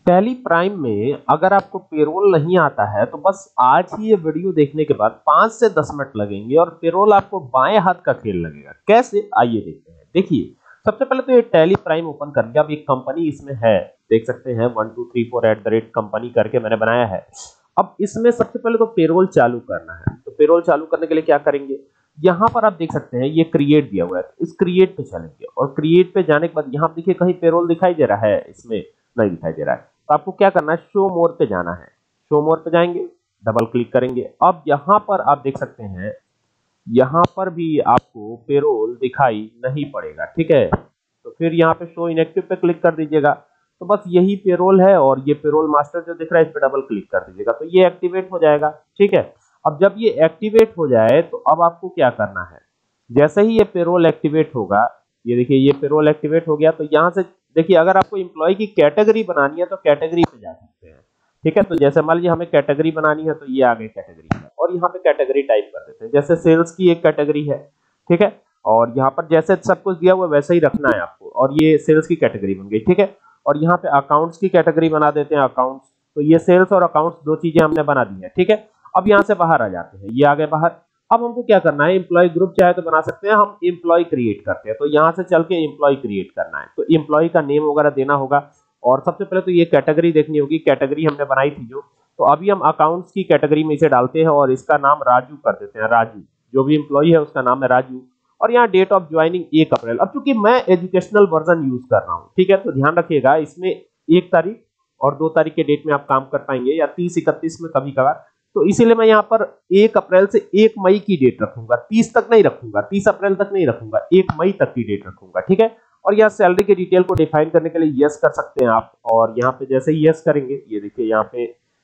Tally prime में अगर आपको पेरोल नहीं आता है तो बस आज ही ये वीडियो देखने के बाद 5 से 10 मिनट लगेंगे और पेरोल आपको बाएं हाथ का खेल लगेगा। कैसे, आइए देखते हैं। देखिए, सबसे पहले तो ये टैली प्राइम ओपन कर लिया। अब एक कंपनी इसमें है, देख सकते हैं 1234 कंपनी करके मैंने बनाया है। अब इसमें सबसे पहले तो पेरोल चालू करना है। तो पेरोल चालू करने के लिए क्या करेंगे, यहाँ पर आप देख सकते हैं ये क्रिएट दिया हुआ है, इस क्रिएट पे चलेंगे और क्रिएट पे जाने के बाद यहाँ देखिए कहीं पेरोल दिखाई दे रहा है, इसमें नहीं दिखाई दे रहा है। तो आपको क्या करना है, शो मोर पे जाना है। शो मोर पे जाएंगे, डबल क्लिक करेंगे। अब यहाँ पर आप देख सकते हैं यहाँ पर भी आपको पेरोल दिखाई नहीं पड़ेगा, ठीक है। तो फिर यहाँ पे शो इनएक्टिव पे क्लिक कर दीजिएगा। तो बस यही पेरोल है और ये पेरोल मास्टर जो दिख रहा है इस पे डबल क्लिक कर दीजिएगा तो ये एक्टिवेट हो जाएगा, ठीक है। अब जब ये एक्टिवेट हो जाए तो अब आपको क्या करना है, जैसे ही ये पेरोल एक्टिवेट होगा, ये देखिए ये पेरोल एक्टिवेट हो गया। तो यहाँ से देखिए अगर आपको एम्प्लॉय की कैटेगरी बनानी है तो कैटेगरी पे जा सकते हैं, ठीक है। तो जैसे मान लीजिए हमें कैटेगरी बनानी है तो ये आ गई कैटेगरी है और यहाँ पे कैटेगरी टाइप कर देते हैं। जैसे सेल्स की एक कैटेगरी है, ठीक है, और यहाँ पर जैसे सब कुछ दिया हुआ वैसे ही रखना है आपको और ये सेल्स की कैटेगरी बन गई, ठीक है। और यहाँ पे अकाउंट्स की कैटेगरी बना देते हैं, अकाउंट्स। तो ये सेल्स और अकाउंट्स दो चीजें हमने बना दी है, ठीक है। अब यहाँ से बाहर आ जाते हैं, ये आ गए बाहर। अब हमको क्या करना है, एम्प्लॉय ग्रुप चाहे तो बना सकते हैं, हम एम्प्लॉय क्रिएट करते हैं। तो यहाँ से चल के एम्प्लॉय क्रिएट करना है, तो एम्प्लॉय का नेम वगैरह देना होगा और सबसे पहले तो ये कैटेगरी देखनी होगी, कैटेगरी हमने बनाई थी जो। तो अभी हम अकाउंट्स की कैटेगरी में इसे डालते हैं और इसका नाम राजू कर देते हैं, राजू। जो भी एम्प्लॉय है उसका नाम है राजू। और यहाँ डेट ऑफ ज्वाइनिंग 1 अप्रैल। अब चूंकि मैं एजुकेशनल वर्जन यूज कर रहा हूँ, ठीक है, तो ध्यान रखिएगा इसमें 1 तारीख और 2 तारीख के डेट में आप काम कर पाएंगे या 30-31 में कभी कभार। तो इसीलिए मैं यहाँ पर 1 अप्रैल से 1 मई की डेट रखूंगा, 30 तक नहीं रखूंगा, 30 अप्रैल तक नहीं रखूंगा, 1 मई तक की डेट रखूंगा, ठीक है। और यहाँ सैलरी के डिटेल को डिफाइन करने के लिए यस कर सकते हैं आप और यहाँ पे जैसे ही यस करेंगे ये देखिए यहाँ पे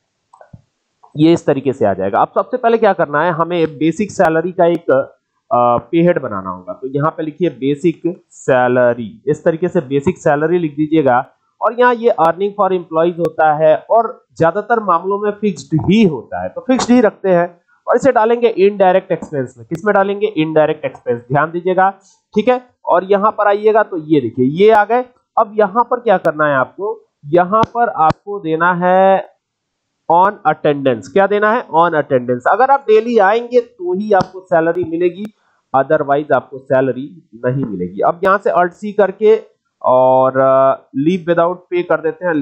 ये इस तरीके से आ जाएगा। अब सबसे पहले क्या करना है, हमें बेसिक सैलरी का एक पे हेड बनाना होगा। तो यहाँ पे लिखिए बेसिक सैलरी, इस तरीके से बेसिक सैलरी लिख दीजिएगा। और यहाँ ये अर्निंग फॉर एम्प्लॉइज होता है और ज्यादातर मामलों में फिक्स्ड ही होता है, तो फिक्स्ड ही रखते हैं और इसे डालेंगे इनडायरेक्ट एक्सपेंस में। किसमें डालेंगे, इनडायरेक्ट एक्सपेंस, ध्यान दीजिएगा, ठीक है। और यहाँ पर आइएगा तो ये देखिए ये आ गए। अब यहाँ पर क्या करना है आपको, यहाँ पर आपको देना है ऑन अटेंडेंस। क्या देना है, ऑन अटेंडेंस। अगर आप डेली आएंगे तो ही आपको सैलरी मिलेगी, अदरवाइज आपको सैलरी नहीं मिलेगी। अब यहाँ से अल्ट सी करके और लीव विदाउट पे कर देते हैं,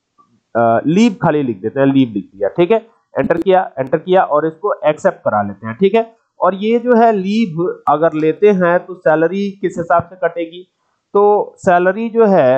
लीव खाली लिख देते हैं, लीव लिख दिया, ठीक है। एंटर किया और इसको एक्सेप्ट करा लेते हैं, ठीक है। और ये जो है लीव अगर लेते हैं तो सैलरी किस हिसाब से कटेगी, तो सैलरी जो है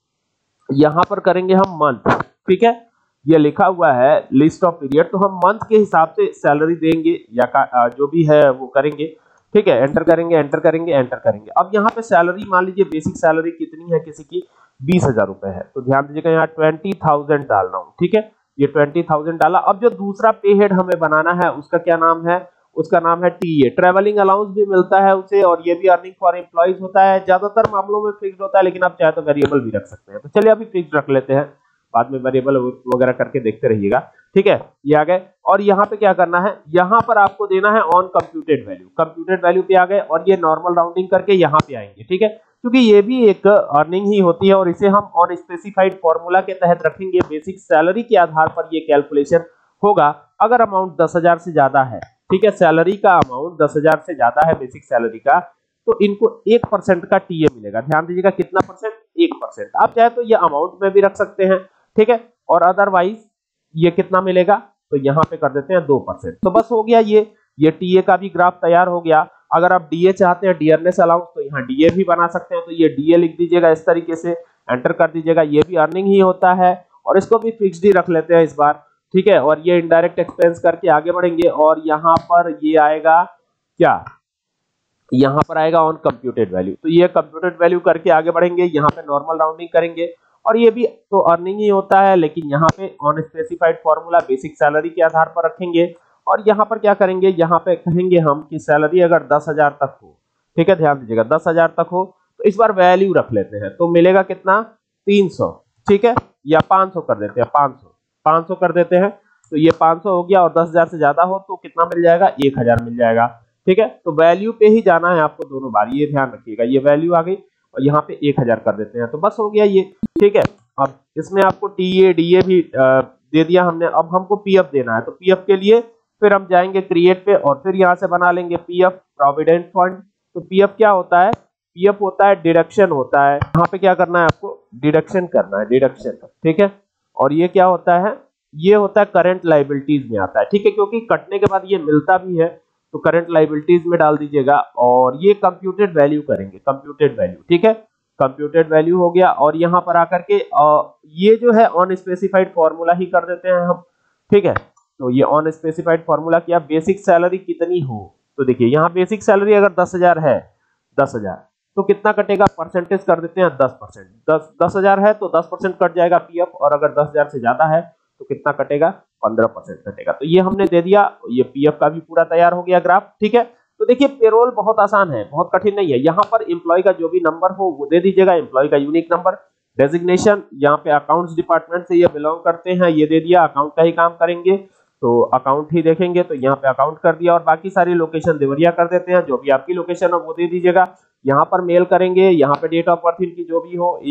यहां पर करेंगे हम मंथ, ठीक है। ये लिखा हुआ है लिस्ट ऑफ पीरियड, तो हम मंथ के हिसाब से सैलरी देंगे या जो भी है वो करेंगे, ठीक है। एंटर करेंगे, एंटर करेंगे, एंटर करेंगे। अब यहाँ पे सैलरी मान लीजिए बेसिक सैलरी कितनी है, किसी की 20,000 रुपए है। तो ध्यान दीजिएगा यहाँ 20,000 डाल रहा हूँ, ठीक है। ये 20,000 डाला। अब जो दूसरा पे हेड हमें बनाना है उसका क्या नाम है, उसका नाम है टीए। ट्रेवलिंग अलाउंस भी मिलता है उसे और ये भी अर्निंग फॉर एम्प्लॉइज होता है। ज्यादातर मामलों में फिक्स्ड होता है लेकिन आप चाहे तो वेरिएबल भी रख सकते हैं। तो चलिए अभी फिक्स्ड रख लेते हैं, बाद में वेरिएबल वगैरह करके देखते रहिएगा, ठीक है। ये आ गए और यहाँ पे क्या करना है, यहाँ पर आपको देना है on computed value. Computed value पे आ गए और ये नॉर्मल राउंडिंग करके यहाँ पे आएंगे, ठीक है, क्योंकि ये भी एक अर्निंग ही होती है और इसे हम ऑन स्पेसिफाइड फॉर्मूला के तहत रखेंगे। बेसिक सैलरी के आधार पर ये कैलकुलेशन होगा। अगर अमाउंट 10,000 से ज्यादा है, ठीक है, सैलरी का अमाउंट 10,000 से ज्यादा है बेसिक सैलरी का, तो इनको 1% का टीए मिलेगा। ध्यान दीजिएगा कितना परसेंट, 1%। आप चाहे तो ये अमाउंट में भी रख सकते हैं, ठीक है, और अदरवाइज ये कितना मिलेगा तो यहाँ पे कर देते हैं 2%। तो बस हो गया, ये टीए का भी ग्राफ तैयार हो गया। अगर आप डीए चाहते हैं, डियरनेस अलाउंस, तो यहाँ डीए भी बना सकते हैं। तो ये डीए लिख दीजिएगा इस तरीके से, एंटर कर दीजिएगा। ये भी अर्निंग ही होता है और इसको भी फिक्स्ड ही रख लेते हैं इस बार, ठीक है। और ये इनडायरेक्ट एक्सपेंस करके आगे बढ़ेंगे और यहाँ पर ये आएगा क्या, यहाँ पर आएगा ऑन कंप्यूटेड वैल्यू। तो ये कंप्यूटेड वैल्यू करके आगे बढ़ेंगे, यहाँ पे नॉर्मल राउंडिंग करेंगे और ये भी तो अर्निंग ही होता है लेकिन यहाँ पे on specified formula basic salary के आधार पर रखेंगे। और यहाँ पर क्या करेंगे, यहाँ पे कहेंगे हम कि सैलरी अगर 10,000 तक हो, ठीक है, ध्यान दीजिएगा 10,000 तक हो, तो इस बार वैल्यू रख लेते हैं। तो मिलेगा कितना, 300, ठीक है, या 500 कर देते हैं, 500 कर देते हैं। तो ये 500 हो गया और 10,000 से ज्यादा हो तो कितना मिल जाएगा, 1,000 मिल जाएगा, ठीक है। तो वैल्यू पे ही जाना है आपको दोनों बार, ये ध्यान रखिएगा। ये वैल्यू आ गई और यहाँ पे 1,000 कर देते हैं, तो बस हो गया ये, ठीक है। अब इसमें आपको टीए डीए भी दे दिया हमने। अब हमको पीएफ देना है, तो पीएफ के लिए फिर हम जाएंगे क्रिएट पे और फिर यहाँ से बना लेंगे पीएफ प्रोविडेंट फंड। तो पीएफ क्या होता है, पीएफ होता है डिडक्शन होता है। यहाँ पे क्या करना है आपको, डिडक्शन करना है, डिडक्शन, ठीक है। और ये क्या होता है, ये होता है करंट लायबिलिटीज में आता है, ठीक है, क्योंकि कटने के बाद ये मिलता भी है तो करंट लायबिलिटीज में डाल दीजिएगा। और ये कंप्यूटेड वैल्यू करेंगे, कंप्यूटेड वैल्यू, ठीक है, कंप्यूटेड वैल्यू हो गया। और यहाँ पर आकर के ये जो है ऑन स्पेसिफाइड फॉर्मूला ही कर देते हैं हम, ठीक है। तो ये ऑन स्पेसिफाइड फॉर्मूला किया, बेसिक सैलरी कितनी हो, तो देखिए यहाँ बेसिक सैलरी अगर 10,000 है, 10,000 तो कितना कटेगा, परसेंटेज कर देते हैं 10%। 10,000 है तो 10% कट जाएगा पीएफ, और अगर 10,000 से ज्यादा है तो कितना कटेगा, 15% कटेगा। तो ये हमने दे दिया, ये पीएफ का भी पूरा तैयार हो गया ग्राफ, ठीक है। तो देखिए पेरोल बहुत आसान है, बहुत कठिन नहीं है। यहाँ पर एम्प्लॉय का जो भी नंबर हो वो दे दीजिएगा, एम्प्लॉय का यूनिक नंबर, डेजिग्नेशन, यहाँ पे अकाउंट्स डिपार्टमेंट से ये बिलोंग करते हैं, ये दे दिया, अकाउंट का ही काम करेंगे तो अकाउंट ही देखेंगे, तो यहाँ पे अकाउंट कर दिया। और बाकी सारी लोकेशन देवरिया कर देते हैं, जो भी आपकी लोकेशन हो वो दे दीजिएगा। यहाँ पर मेल करेंगे, यहाँ पे डेट ऑफ बर्थ इनकी जो भी हो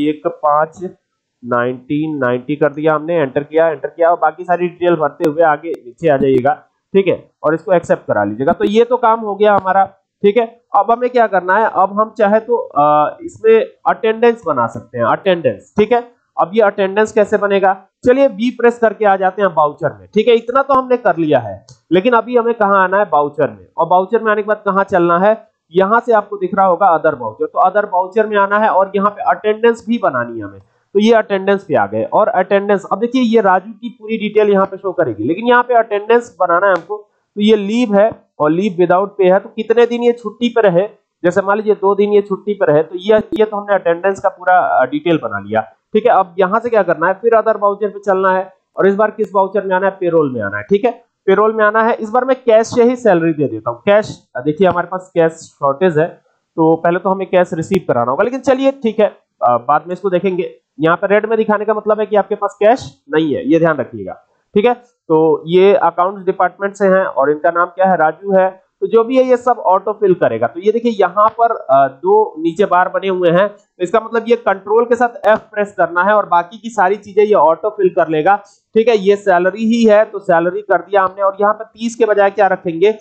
1/5/1990 कर दिया हमने, एंटर किया, एंटर किया। और बाकी सारी डिटेल भरते हुए आगे नीचे आ जाइएगा, ठीक है, और इसको एक्सेप्ट करा लीजिएगा। तो ये तो काम हो गया हमारा, ठीक है। अब हमें क्या करना है, अब हम चाहे तो इसमें अटेंडेंस बना सकते हैं, अटेंडेंस, ठीक है। अब ये अटेंडेंस कैसे बनेगा, चलिए बी प्रेस करके आ जाते हैं बाउचर में, ठीक है। इतना तो हमने कर लिया है, लेकिन अभी हमें कहाँ आना है, बाउचर में। और बाउचर में आने के बाद कहाँ चलना है, यहाँ से आपको दिख रहा होगा अदर बाउचर, तो अदर बाउचर में आना है और यहाँ पे अटेंडेंस भी बनानी है हमें। तो ये अटेंडेंस पे आ गए। और अटेंडेंस, अब देखिए ये राजू की पूरी डिटेल यहाँ पे शो करेगी, लेकिन यहाँ पे अटेंडेंस बनाना है हमको। तो ये लीव है और लीव विदाउट पे है, तो कितने दिन ये छुट्टी पे रहे, जैसे मान लीजिए 2 दिन ये छुट्टी पे रहे, तो ये तो हमने अटेंडेंस का पूरा डिटेल बना लिया, ठीक है। अब यहाँ से क्या करना है, फिर अदर बाउचर पे चलना है और इस बार किस बाउचर में आना है, पेरोल में आना है, ठीक है। पेरोल में आना है, इस बार मैं कैश से ही सैलरी दे देता हूँ। कैश, देखिए हमारे पास कैश शॉर्टेज है, तो पहले तो हमें कैश रिसीव कराना होगा, लेकिन चलिए ठीक है, बाद में इसको देखेंगे। यहाँ पर रेड में दिखाने का मतलब है कि आपके पास कैश नहीं है, ये ध्यान रखिएगा, ठीक है। तो ये अकाउंट्स डिपार्टमेंट से हैं और इनका नाम क्या है, राजू है। तो जो भी है ये सब ऑटो फिल करेगा। तो ये देखिए यहाँ पर 2 नीचे बार बने हुए हैं, तो इसका मतलब ये कंट्रोल के साथ F प्रेस करना है और बाकी की सारी चीजें ये ऑटो फिल कर लेगा, ठीक है। ये सैलरी ही है तो सैलरी कर दिया हमने, और यहाँ पे 30 के बजाय क्या रखेंगे,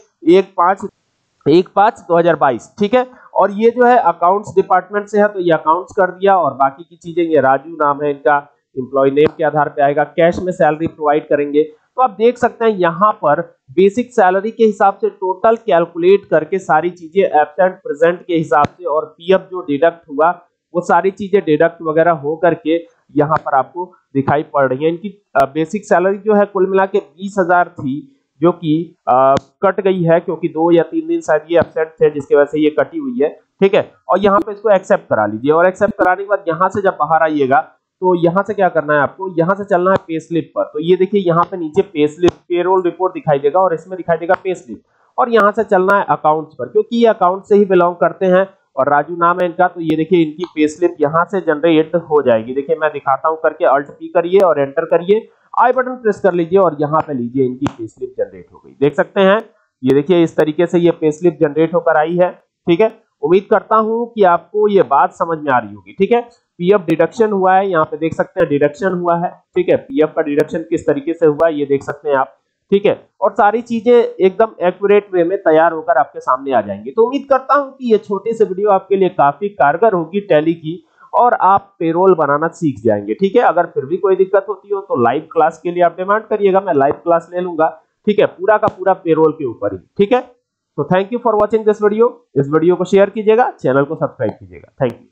1/5/2022, ठीक है। और ये जो है अकाउंट्स डिपार्टमेंट से है, तो ये अकाउंट्स कर दिया और बाकी की चीजें, ये राजू नाम है इनका, एम्प्लॉय नेम के आधार पे आएगा। कैश में सैलरी प्रोवाइड करेंगे। तो आप देख सकते हैं यहाँ पर बेसिक सैलरी के हिसाब से टोटल कैलकुलेट करके सारी चीजें एब्सेंट प्रेजेंट के हिसाब से, और पीएफ जो डिडक्ट हुआ वो सारी चीजें डिडक्ट वगैरह हो करके यहाँ पर आपको दिखाई पड़ रही है। इनकी बेसिक सैलरी जो है कुल मिला के 20,000 थी, जो कि कट गई है क्योंकि 2 या 3 दिन शायद ये एब्सेंट थे, जिसकी वजह से ये कटी हुई है, ठीक है। और यहाँ पे इसको एक्सेप्ट करा लीजिए, और एक्सेप्ट कराने के बाद यहाँ से जब बाहर आइएगा तो यहाँ से क्या करना है आपको, यहाँ से चलना है पे स्लिप पर। तो ये देखिए यहाँ पे नीचे पे स्लिप, पेरोल रिपोर्ट दिखाई देगा और इसमें दिखाई देगा पे स्लिप, और यहाँ से चलना है अकाउंट्स पर, क्योंकि ये अकाउंट से ही बिलोंग करते हैं और राजू नाम है इनका। तो ये देखिए इनकी पे स्लिप यहाँ से जनरेट हो जाएगी। देखिए मैं दिखाता हूँ करके, अल्ट पी करिए और एंटर करिए, आई बटन प्रेस कर लीजिए और यहाँ पे लीजिए इनकी पे स्लिप जनरेट हो गई। देख सकते हैं ये देखिए इस तरीके से ये पे स्लिप जनरेट होकर आई है, ठीक है। उम्मीद करता हूं कि आपको ये बात समझ में आ रही होगी, ठीक है। पीएफ डिडक्शन हुआ है, यहाँ पे देख सकते हैं डिडक्शन हुआ है, ठीक है। पीएफ का डिडक्शन किस तरीके से हुआ है ये देख सकते हैं आप, ठीक है। और सारी चीजें एकदम एक्यूरेट वे में तैयार होकर आपके सामने आ जाएंगी। तो उम्मीद करता हूं कि ये छोटी सी वीडियो आपके लिए काफी कारगर होगी टैली की, और आप पेरोल बनाना सीख जाएंगे, ठीक है। अगर फिर भी कोई दिक्कत होती हो तो लाइव क्लास के लिए आप डिमांड करिएगा, मैं लाइव क्लास ले लूंगा, ठीक है, पूरा का पूरा पेरोल के ऊपर ही, ठीक है। तो thank you for watching this video. इस वीडियो को शेयर कीजिएगा, चैनल को सब्सक्राइब कीजिएगा। Thank you.